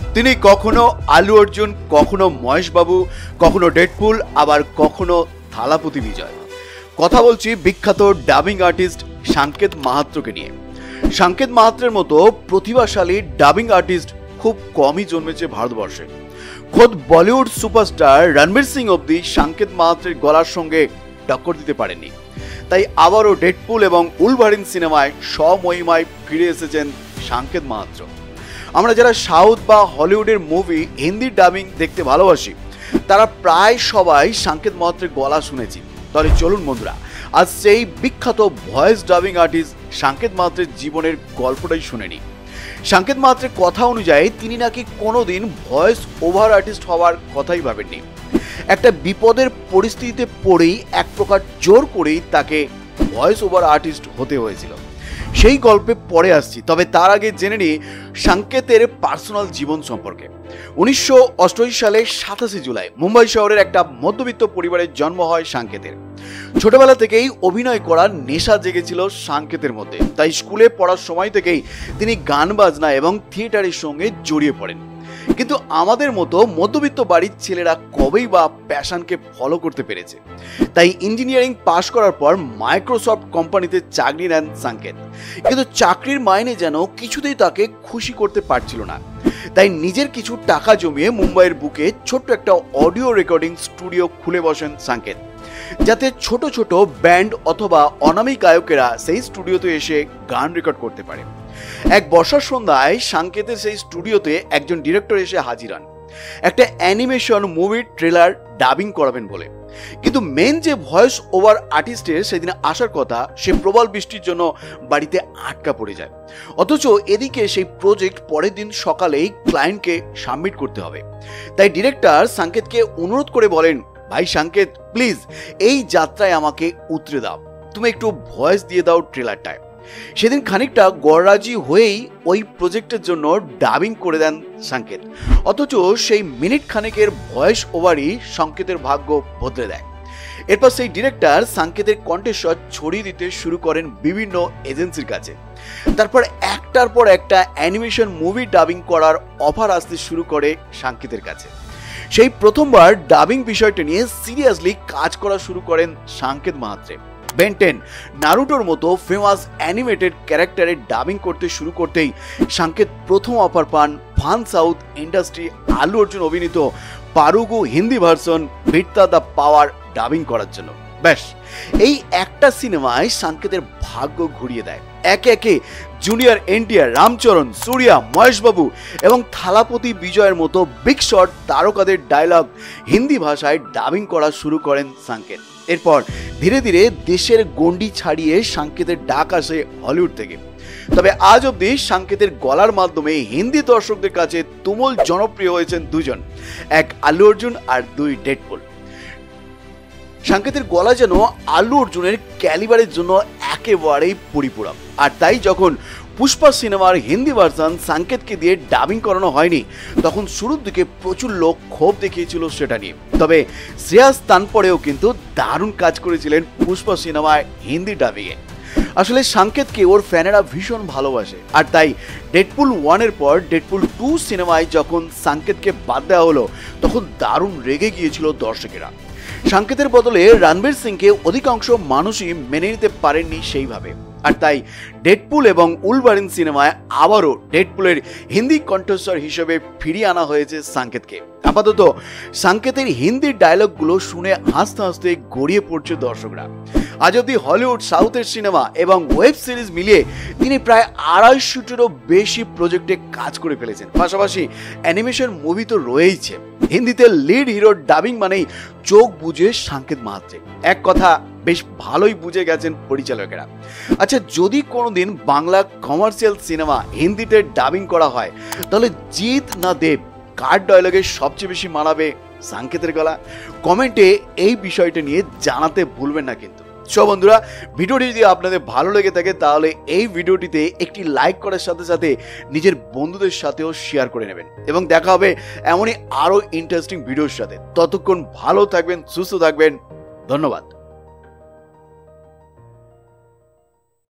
তিনি কখনো আলু অর্জুন, কখনো মহেশ বাবু, কখনো ডেডপুল, আবার কখনো থালাপতি বিজয়। কথা বলছি বিখ্যাত ডাবিং আর্টিস্ট সাঙ্কেত মাহাত্রকে নিয়ে। সাঙ্কেত মাহাত্রের মতো প্রতিভাশালী ডাবিং আর্টিস্ট খুব কমই জন্মেছে ভারতবর্ষে। খোদ বলিউড সুপারস্টার রণবীর সিং অব্দি সাঙ্কেত মাহাত্রের গলার সঙ্গে টক্কর দিতে পারেননি। তাই আবারও ডেডপুল এবং উলভারিন সিনেমায় স্বমহিমায় ফিরে এসেছেন সাঙ্কেত মাহাত্র। আমরা যারা সাউথ বা হলিউডের মুভি হিন্দি ডাবিং দেখতে ভালোবাসি, তারা প্রায় সবাই সাঙ্কেত মাহাত্রের গলা শুনেছি। তাহলে চলুন বন্ধুরা, আজ সেই বিখ্যাত ভয়েস ডাবিং আর্টিস্ট সাঙ্কেত মাহাত্রের জীবনের গল্পটাই শুনে নিই। সাঙ্কেত মাহাত্রের কথা অনুযায়ী তিনি নাকি কোনোদিন ভয়েস ওভার আর্টিস্ট হওয়ার কথাই ভাবেননি। একটা বিপদের পরিস্থিতিতে পড়েই এক প্রকার জোর করেই তাকে ভয়েস ওভার আর্টিস্ট হতে হয়েছিল। সেই গল্পে পরে আসছি, তবে তার আগে জেনে নিই সাঙ্কেতের পার্সোনাল জীবন সম্পর্কে। 1988 সালে 27 জুলাই মুম্বাই শহরের একটা মধ্যবিত্ত পরিবারের জন্ম হয় সাঙ্কেতের। ছোটবেলা থেকেই অভিনয় করার নেশা জেগেছিল সাঙ্কেতের মধ্যে, তাই স্কুলে পড়ার সময় থেকেই তিনি গান বাজনা এবং থিয়েটারের সঙ্গে জড়িয়ে পড়েন। কিন্তু আমাদের মতো মধ্যবিত্ত বাড়ির ছেলেরা কবেই বা প্যাশনকে ফলো করতে পেরেছে। তাই ইঞ্জিনিয়ারিং পাশ করার পর মাইক্রোসফট কোম্পানিতে চাকরি নেন সাঙ্কেত। কিন্তু চাকরির মাইনে যেন কিছুতেই তাকে খুশি করতে পারছিল না। তাই নিজের কিছু টাকা জমিয়ে মুম্বাইয়ের বুকে ছোট্ট একটা অডিও রেকর্ডিং স্টুডিও খুলে বসেন সাঙ্কেত, যাতে ছোট ছোট ব্যান্ড অথবা অনামী গায়কেরা সেই স্টুডিওতে এসে গান রেকর্ড করতে পারে। এক বর্ষার সন্ধ্যায় সাঙ্কেতের সেই স্টুডিওতে একজন ডিরেক্টর এসে হাজির হন একটা অ্যানিমেশন মুভির ট্রেলার ডাবিং করাবেন বলে। কিন্তু মেন যে ভয়েস ওভার আর্টিস্টের সেদিন আসার কথা, সে প্রবল বৃষ্টির জন্য বাড়িতে আটকা পড়ে যায়। অথচ এদিকে সেই প্রজেক্ট পরের দিন সকালেই ক্লায়েন্টকে সাবমিট করতে হবে। তাই ডিরেক্টর সাঙ্কেতকে অনুরোধ করে বলেন, ভাই সাঙ্কেত, প্লিজ এই যাত্রায় আমাকে উতরে দাও, তুমি একটু ভয়েস দিয়ে দাও ট্রেলারটায়। সেদিন খানিকটা গড়রাজি হয়েই ওই প্রজেক্টের জন্য ডাবিং করে দেন সাঙ্কেত। অথচ সেই মিনিট খানেকের ভয়েস ওভারই সাঙ্কেতের ভাগ্য বদলে দেয়। এরপর সেই ডিরেক্টর সাঙ্কেতের কণ্ঠস্বর ছড়িয়ে দিতে শুরু করেন বিভিন্ন এজেন্সির কাছে। তারপর একটার পর একটা অ্যানিমেশন মুভি ডাবিং করার অফার আসতে শুরু করে সাঙ্কেতের কাছে। সেই প্রথমবার ডাবিং বিষয়টা নিয়ে সিরিয়াসলি কাজ করা শুরু করেন সাঙ্কেত মাহাত্রে। বেন 10, নারুটোর মতো ফেমাস অ্যানিমেটেড ক্যারেক্টারের ডাবিং করতে শুরু করতেই সাঙ্কেত প্রথম অফার পান fun south industry Allu Arjun অভিনীত Parugu Hindi version Veerta the power dubbing করার জন্য। ব্যাস, এই একটা সিনেমায় সাঙ্কেতের ভাগ্য ঘুরিয়ে দেয়। একে একে জুনিয়র এনটিআর, রামচরণ, সূর্যা, মহেশবাবু এবং থালাপতি বিজয়ের মতো বিগ শট তারকাদের ডায়লগ হিন্দি ভাষায় ডাবিং করা শুরু করেন সাঙ্কেত। এরপর ধীরে ধীরে দেশের গণ্ডি ছাড়িয়ে সাঙ্কেতের ডাক আসে হলিউড থেকে। তবে আজ অবধি সাঙ্কেতের গলার মাধ্যমে হিন্দি দর্শকদের কাছে তুমুল জনপ্রিয় হয়েছেন দুজন, এক আলু অর্জুন আর দুই ডেডপুল। সাঙ্কেতের গলা যেন আলু অর্জুনের ক্যালিবারের জন্য একেবারেই পরিপূরক। আর তাই যখন পুষ্পা সিনেমার হিন্দি ভার্সন সাঙ্কেতকে দিয়ে ডাবিং করানো হয়নি, তখন শুরুর দিকে প্রচুর লোক ক্ষোভ দেখিয়েছিল সেটা নিয়ে। তবে শ্রেয়াস তানপরেও কিন্তু দারুণ কাজ করেছিলেন পুষ্পা সিনেমায় হিন্দি ডাবিংয়ে। আসলে সাঙ্কেতকে ওর ফ্যানেরা ভীষণ ভালোবাসে, আর তাই ডেডপুল 1-এর পর ডেডপুল 2 সিনেমায় যখন সাঙ্কেতকে বাদ দেওয়া হলো, তখন দারুণ রেগে গিয়েছিল দর্শকেরা। সাঙ্কেতের বদলে রণবীর সিংকে অধিকাংশ মানুষই মেনে নিতে পারেননি সেইভাবে। আর তাই ডেডপুল এবং উলভারিন সিনেমায় আবারও ডেডপুলের হিন্দি কণ্ঠস্বর হিসেবে ফিরিয়ে আনা হয়েছে সাঙ্কেতকে। আপাতত সাঙ্কেতের হিন্দি ডায়লগগুলো শুনে হাসতে হাসতে গড়িয়ে পড়ছে দর্শকরা। আজ অব্দি হলিউড, সাউথের সিনেমা এবং ওয়েব সিরিজ মিলিয়ে তিনি প্রায় 250-টিরও বেশি প্রজেক্টে কাজ করে ফেলেছেন। পাশাপাশি অ্যানিমেশন মুভি তো রয়েইছে। হিন্দিতে লিড হিরোর ডাবিং মানেই চোখ বুজে সাঙ্কেত মাহাত্রে। এক কথা বেশ ভালোই বুঝে গেছেন পরিচালকেরা। আচ্ছা, যদি কোনোদিন বাংলা কমার্শিয়াল সিনেমা হিন্দিতে ডাবিং করা হয়, তাহলে জিৎ না দেব, কার ডায়লগে সবচেয়ে বেশি মানাবে সাঙ্কেতের গলা? কমেন্টে এই বিষয়টা নিয়ে জানাতে ভুলবেন না কিন্তু। সব বন্ধুরা, ভিডিওটি যদি আপনাদের ভালো লেগে থাকে তাহলে এই ভিডিওটিতে একটি লাইক করার সাথে সাথে নিজের বন্ধুদের সাথেও শেয়ার করে নেবেন, এবং দেখা হবে এমনই আরো ইন্টারেস্টিং ভিডিওর সাথে। ততক্ষণ ভালো থাকবেন, সুস্থ থাকবেন। ধন্যবাদ।